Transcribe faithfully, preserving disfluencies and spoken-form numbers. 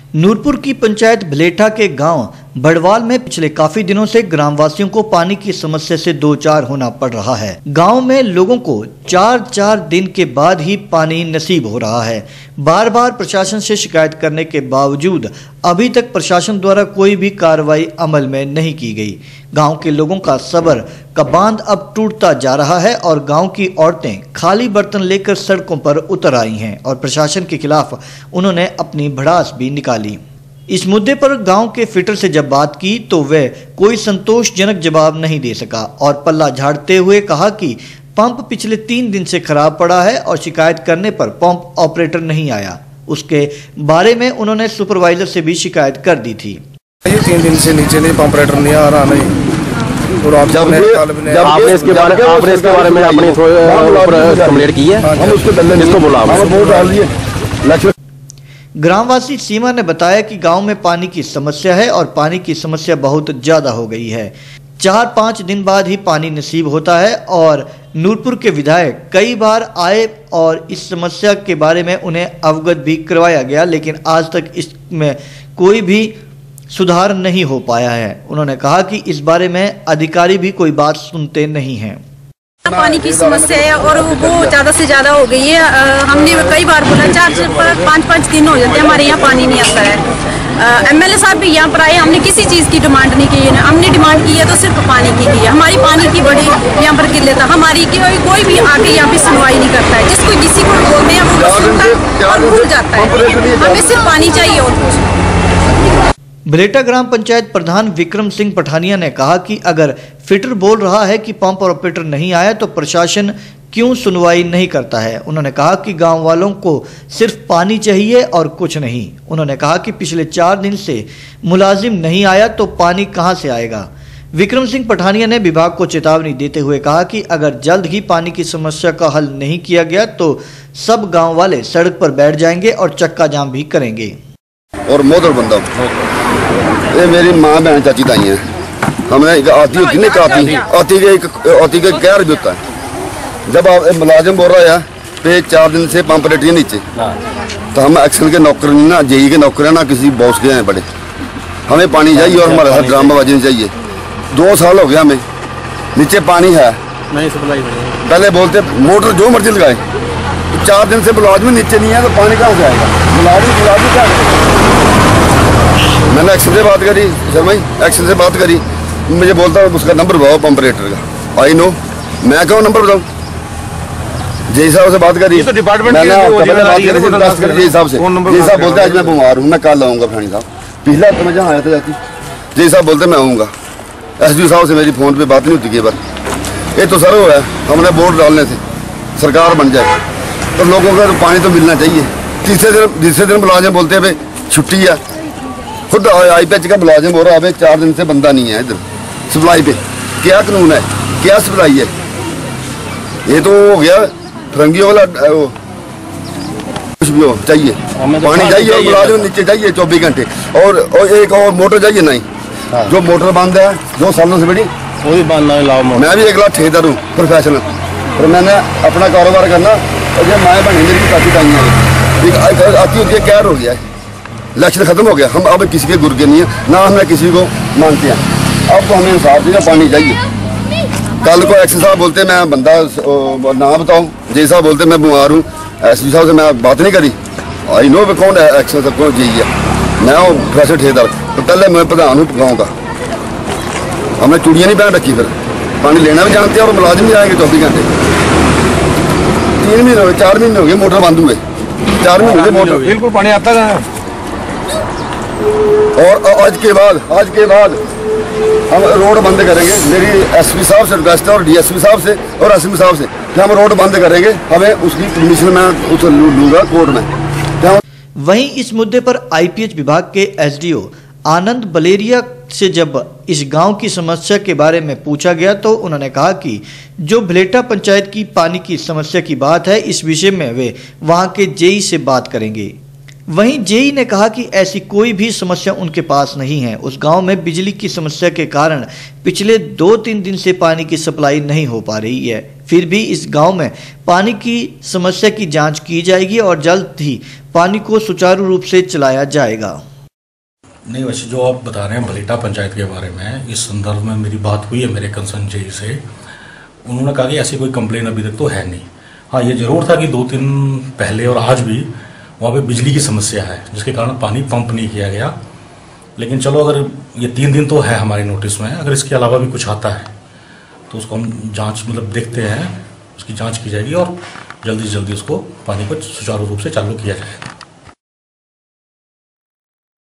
नूरपुर की पंचायत भलेठा के गांव बड़वाल में पिछले काफी दिनों से ग्रामवासियों को पानी की समस्या से दो चार होना पड़ रहा है। गांव में लोगों को चार चार दिन के बाद ही पानी नसीब हो रहा है। बार बार प्रशासन से शिकायत करने के बावजूद अभी तक प्रशासन द्वारा कोई भी कार्रवाई अमल में नहीं की गई। गांव के लोगों का सब्र का बांध अब टूटता जा रहा है और गांव की औरतें खाली बर्तन लेकर सड़कों पर उतर आई हैं और प्रशासन के खिलाफ उन्होंने अपनी भड़ास भी निकाली। इस मुद्दे पर गांव के फिटर से जब बात की तो वह कोई संतोषजनक जवाब नहीं दे सका और पल्ला झाड़ते हुए कहा कि पंप पिछले तीन दिन से खराब पड़ा है और शिकायत करने पर पंप ऑपरेटर नहीं आया। उसके बारे में उन्होंने सुपरवाइजर से भी शिकायत कर दी थी। ये तीन दिन से नीचे नहीं, पंप ऑपरेटर नहीं आ रहा नहीं। और आप जब जब आपने इसके बारे में आपने इसके बारे में अपनी कंप्लेंट की है, हम उसको किसको बोला, वोट डाल दिए। ग्रामवासी सीमा ने बताया कि गांव में पानी की समस्या है और पानी की समस्या बहुत ज्यादा हो गई है। चार पाँच दिन बाद ही पानी नसीब होता है और नूरपुर के विधायक कई बार आए और इस समस्या के बारे में उन्हें अवगत भी करवाया गया, लेकिन आज तक इसमें कोई भी सुधार नहीं हो पाया है। उन्होंने कहा कि इस बारे में अधिकारी भी कोई बात सुनते नहीं हैं। पानी की समस्या है और वो ज्यादा से ज्यादा हो गई है। आ, हमने कई बार बोला, चार पाँच पाँच दिन हो जाते हैं हमारे यहाँ पानी नहीं आता है। एमएलए साहब भी यहाँ पर आए, हमने किसी चीज की डिमांड नहीं की है। हमने डिमांड की है तो सिर्फ पानी की की है। हमारी पानी की बड़ी यहाँ पर किल्लत है। हमारी कोई भी आके यहाँ पे सुनवाई नहीं करता है। जिसको किसी को बोलते हैं वो सुनता है और भूल जाता है। हमें सिर्फ पानी चाहिए और कुछ। भलेठा ग्राम पंचायत प्रधान विक्रम सिंह पठानिया ने कहा कि अगर फिटर बोल रहा है कि पंप और ऑपरेटर नहीं आया तो प्रशासन क्यों सुनवाई नहीं करता है। उन्होंने कहा कि गांव वालों को सिर्फ पानी चाहिए और कुछ नहीं। उन्होंने कहा कि पिछले चार दिन से मुलाजिम नहीं आया तो पानी कहां से आएगा। विक्रम सिंह पठानिया ने विभाग को चेतावनी देते हुए कहा कि अगर जल्द ही पानी की समस्या का हल नहीं किया गया तो सब गाँव वाले सड़क पर बैठ जाएंगे और चक्का जाम भी करेंगे। और मोदर बंदा ये मेरी माँ बहन चाची ताई है। हमने आती होती नहीं आती आती के एक आती के कहर भी होता है। जब आप मुलाजिम बोल रहा है पे चार दिन से पंप रेटिए नीचे, तो हम एक्शन के नौकर नहीं ना, जेई के नौकर है ना किसी बॉस के हैं बड़े। हमें पानी चाहिए और हमारे साथ ड्रामाबाजी नहीं चाहिए। दो साल हो गया हमें, नीचे पानी है नहीं सप्लाई। पहले बोलते मोटर जो मर्जी लगाए, तो चार दिन से मुलाजिम नीचे नहीं है तो पानी कहाँ से आएगा। मुलाजिम मुलाजिम क्या, मैंने एक्शन से बात करी, शर्मा जी एक्शन से बात करी, मुझे बोलता है उसका नंबर बताओ पंप ऑपरेटर का। आई नो, मैं कहूँ नंबर बताऊँ। जय साहब से बात करी, तो डिपार्टमेंट मैंने बात करी जय साहब से। जय साहब बोलते आज मैं बीमार हूँ, मैं कल आऊँगा फलानी साहब। पिछला हफ्ते मैं जहाँ आया था जाती, जय साहब बोलते मैं आऊँगा। एस डी साहब से मेरी फोन पे बात नहीं होती कई बार। ये तो सर हुआ है, हमने वोट डालने से सरकार बन जाए तो लोगों को पानी तो मिलना चाहिए। तीसरे दिन तीसरे दिन मुलाजिम बोलते हैं भाई छुट्टी है। खुद आई पी एच का मुलाजिम हो रहा है चार दिन से बंदा नहीं है इधर सप्लाई पे। क्या कानून है, क्या सप्लाई है? ये तो हो गया फरंगियों वाला। कुछ भी हो चाहिए, पानी चाहिए और मुलाजिम नीचे चाहिए चौबीस घंटे। और, और एक और मोटर चाहिए नहीं। हाँ। जो मोटर बंद है दो सालों से बड़ी वो भी बंद नहीं लाओ। मैं भी एक लाख ठेकेदार हूँ प्रोफेशनल, और मैंने अपना कारोबार करना। और जब माएँ बहने मेरी काफी टाइम आती होती है, क्या हो गया है, इलेक्शन खत्म हो गया। हम अब किसी के गुर्गे नहीं है, ना हमें किसी को मानते हैं। अब तो हमें इंसाफ चाहिए, पानी चाहिए। कल को एक्स साहब बोलते मैं बंदा ना बताऊं, जय साहब बोलते मैं बीमार हूँ, एस डी साहब से मैं बात नहीं करी। आई नो कौन है एक्स साहब, कौन जी है, मैं हूँ फ्रेशर ठेकेदार। तो पहले मैं प्रधान हूँ गाँव का। हमने चूड़ियाँ नहीं पहन रखी, फिर पानी लेना भी जानते हैं और मुलाजिम भी आएंगे चौबीस घंटे। तीन महीने हो गए, चार महीने हो गए मोटर बंद हुए, चार महीने हो गए मोटर बिल्कुल पानी आता है। और आज के बाद आज के बाद हम रोड बंद करेंगे। मेरी एसपी साहब से रिक्वेस्ट है और डीएसपी साहब से और एसपी साहब से कि हम रोड बंद करेंगे। हमें उसकी परमिशन मैं उस लूंगा कोर्ट में। वहीं इस मुद्दे पर आईपीएच विभाग के एसडीओ आनंद बलेरिया से जब इस गांव की समस्या के बारे में पूछा गया तो उन्होंने कहा कि जो भलेठा पंचायत की पानी की समस्या की बात है, इस विषय में वे वहां के जेई से बात करेंगे। वहीं जेई ने कहा कि ऐसी कोई भी समस्या उनके पास नहीं है। उस गांव में बिजली की समस्या के कारण पिछले दो तीन दिन से पानी की सप्लाई नहीं हो पा रही है। फिर भी इस गांव में पानी की समस्या की जांच की जाएगी और जल्द ही पानी को सुचारू रूप से चलाया जाएगा। नहीं, वैसे जो आप बता रहे हैं भलेटा पंचायत के बारे में, इस संदर्भ में मेरी बात हुई है मेरे कंसर्न जेई से। उन्होंने कहा कि ऐसी कोई कंप्लेन अभी तक तो है नहीं। हाँ, ये जरूर था कि दो दिन पहले और आज भी वहाँ पे बिजली की समस्या है, जिसके कारण पानी पंप नहीं किया गया। लेकिन चलो, अगर ये तीन दिन तो है हमारी नोटिस में, अगर इसके अलावा भी कुछ आता है तो उसको हम जांच मतलब देखते हैं, उसकी जांच की जाएगी और जल्दी से जल्दी उसको पानी को सुचारू रूप से चालू किया जाएगा।